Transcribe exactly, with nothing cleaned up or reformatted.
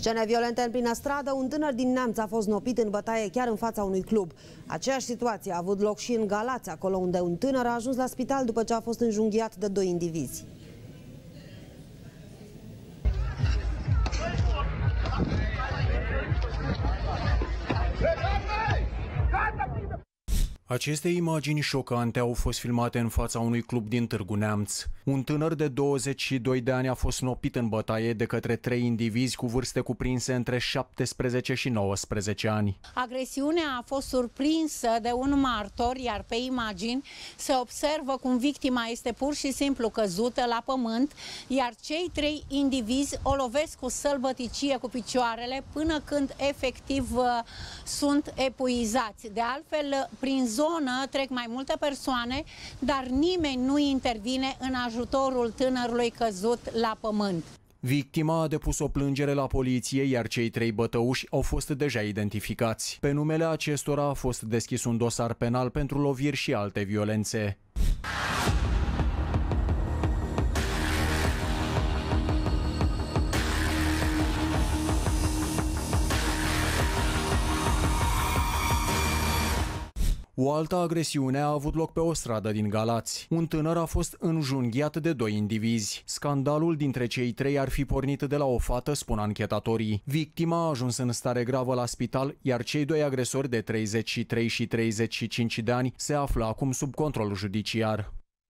Scene violente în plină stradă, un tânăr din Neamț a fost nopit în bătaie chiar în fața unui club. Aceeași situație a avut loc și în Galați, acolo unde un tânăr a ajuns la spital după ce a fost înjunghiat de doi indivizi. Aceste imagini șocante au fost filmate în fața unui club din Târgu Neamț. Un tânăr de douăzeci și doi de ani a fost nopit în bătaie de către trei indivizi cu vârste cuprinse între șaptesprezece și nouăsprezece ani. Agresiunea a fost surprinsă de un martor, iar pe imagini se observă cum victima este pur și simplu căzută la pământ, iar cei trei indivizi o lovesc cu sălbăticie cu picioarele până când efectiv sunt epuizați. De altfel, prin zonă trec mai multe persoane, dar nimeni nu intervine în ajutorul tânărului căzut la pământ. Victima a depus o plângere la poliție, iar cei trei bătăuși au fost deja identificați. Pe numele acestora a fost deschis un dosar penal pentru loviri și alte violențe. O altă agresiune a avut loc pe o stradă din Galați. Un tânăr a fost înjunghiat de doi indivizi. Scandalul dintre cei trei ar fi pornit de la o fată, spun anchetatorii. Victima a ajuns în stare gravă la spital, iar cei doi agresori de treizeci și trei și treizeci și cinci de ani se află acum sub control judiciar.